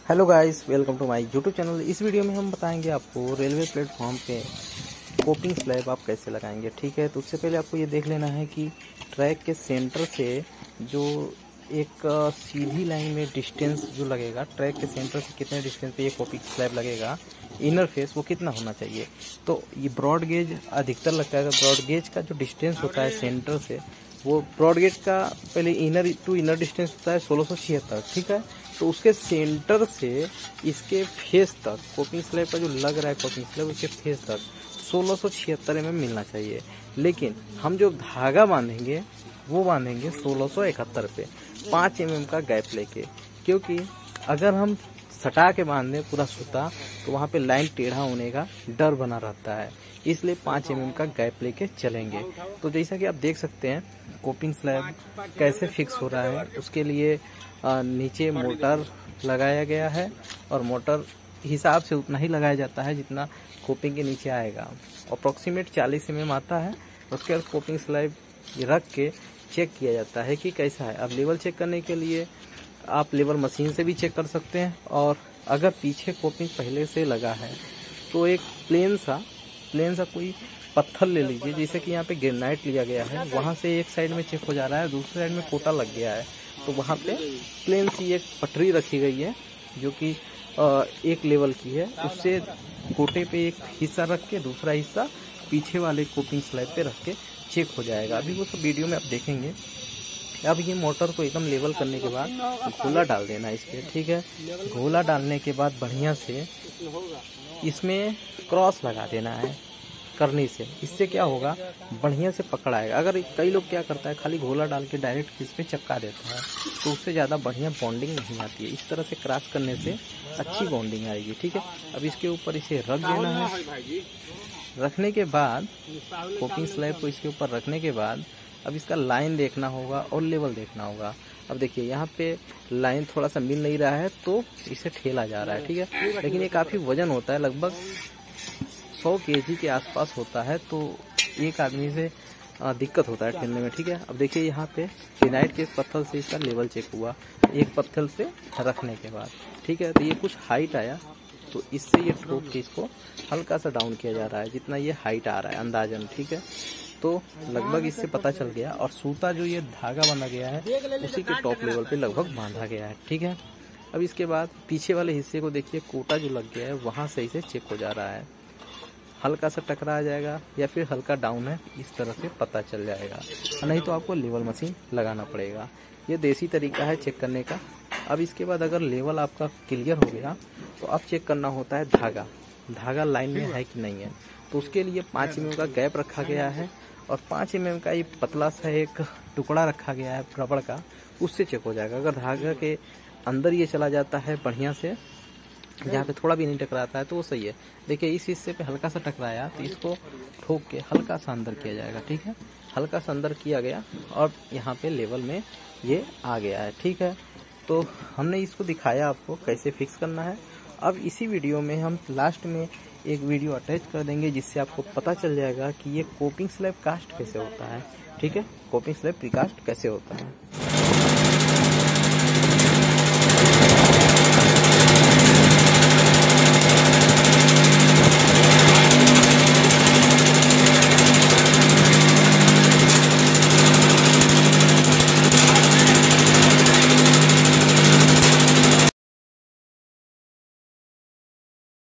Hello guys, welcome to my YouTube channel. इस video में हम बताएंगे आपको रेलवे प्लेटफॉर्म पे कोपिंग स्लैब आप कैसे लगाएंगे। ठीक है, तो उससे पहले आपको ये देख लेना है कि ट्रैक के सेंटर से जो एक सीधी लाइन में डिस्टेंस जो लगेगा, ट्रैक के सेंटर से कितने डिस्टेंस पे ये कोपिंग स्लैब लगेगा, इनर फेस वो कितना होना चाहिए। तो ये ब्रॉड गेज अधिकतर लगता है। ब्रॉड गेज का जो डिस्टेंस होता है सेंटर से, वो ब्रॉड गेज का पहले इनर टू इनर डिस्टेंस होता है 1676। ठीक है, तो उसके सेंटर से इसके फेस तक कोपिंग स्लैब का जो लग रहा है कोपिंग स्लैब, उसके फेस तक 1676 mm मिलना चाहिए। लेकिन हम जो धागा बांधेंगे वो बांधेंगे 1671 पे, 5 mm का गैप लेके। क्योंकि अगर हम सटा के बांध दें पूरा सूता तो वहाँ पे लाइन टेढ़ा होने का डर बना रहता है, इसलिए 5 mm का गैप लेके चलेंगे। तो जैसा कि आप देख सकते हैं कोपिंग स्लैब कैसे फिक्स हो रहा है, उसके लिए नीचे मोटर लगाया गया है और मोटर हिसाब से उतना ही लगाया जाता है जितना कोपिंग के नीचे आएगा। अप्रॉक्सीमेट 40 mm आता है। उसके बाद कोपिंग स्लैब रख के चेक किया जाता है कि कैसा है। अब लेवल चेक करने के लिए आप लेवल मशीन से भी चेक कर सकते हैं, और अगर पीछे कोपिंग पहले से लगा है तो एक प्लेन सा कोई पत्थर ले लीजिए। जैसे कि यहाँ पे ग्रेनाइट लिया गया है, वहाँ से एक साइड में चेक हो जा रहा है, दूसरी साइड में कोटा लग गया है, तो वहाँ पे प्लेन सी एक पटरी रखी गई है जो कि एक लेवल की है। उससे कोटे पे एक हिस्सा रख के दूसरा हिस्सा पीछे वाले कोपिंग स्लैब पे रख के चेक हो जाएगा। अभी वो सब वीडियो में आप देखेंगे। अब ये मोटर को एकदम लेवल करने के बाद घोला डाल देना है इसके। ठीक है, घोला डालने के बाद बढ़िया से इसमें क्रॉस लगा देना है करने से। इससे क्या होगा, बढ़िया से पकड़ आएगा। अगर कई लोग क्या करता है, खाली घोला डाल के डायरेक्ट इस पे चिपका देता है, तो उससे ज़्यादा बढ़िया बॉन्डिंग नहीं आती है। इस तरह से क्रॉस करने से अच्छी बॉन्डिंग आएगी। ठीक है, अब इसके ऊपर इसे रख देना है। रखने के बाद कोपिंग स्लैब को इसके ऊपर रखने के बाद अब इसका लाइन देखना होगा और लेवल देखना होगा। अब देखिए यहाँ पे लाइन थोड़ा सा मिल नहीं रहा है तो इसे ठेला जा रहा है। ठीक है, लेकिन ये काफ़ी वजन होता है, लगभग 100 kg के आसपास होता है, तो एक आदमी से दिक्कत होता है ठेलने में। ठीक है, अब देखिए यहाँ पे ग्रेनाइट के पत्थर से इसका लेवल चेक हुआ एक पत्थर पे रखने के बाद। ठीक है, तो ये कुछ हाइट आया, तो इससे ये ठोक के इसको हल्का सा डाउन किया जा रहा है जितना ये हाइट आ रहा है अंदाजन। ठीक है, तो लगभग इससे पता चल गया। और सूता जो ये धागा बना गया है उसी के टॉप लेवल पे लगभग बांधा गया है। ठीक है, अब इसके बाद पीछे वाले हिस्से को देखिए, कोटा जो लग गया है वहाँ से इसे चेक हो जा रहा है। हल्का सा टकरा जाएगा या फिर हल्का डाउन है, इस तरह से पता चल जाएगा। नहीं तो आपको लेवल मशीन लगाना पड़ेगा। ये देसी तरीका है चेक करने का। अब इसके बाद अगर लेवल आपका क्लियर हो गया तो अब चेक करना होता है धागा लाइन में है कि नहीं है। तो उसके लिए 5 mm का गैप रखा गया है और 5 mm का ये पतला सा एक टुकड़ा रखा गया है रबड़ का, उससे चेक हो जाएगा। अगर धागा के अंदर ये चला जाता है बढ़िया से, जहाँ पे थोड़ा भी नहीं टकराता है, तो वो सही है। देखिए इस हिस्से पे हल्का सा टकराया तो इसको ठोक के हल्का सा अंदर किया जाएगा। ठीक है, हल्का सा अंदर किया गया और यहाँ पे लेवल में ये आ गया है। ठीक है, तो हमने इसको दिखाया आपको कैसे फिक्स करना है। अब इसी वीडियो में हम लास्ट में एक वीडियो अटैच कर देंगे जिससे आपको पता चल जाएगा कि ये कोपिंग स्लैब कास्ट कैसे होता है। ठीक है, कोपिंग स्लैब प्रीकास्ट कैसे होता है।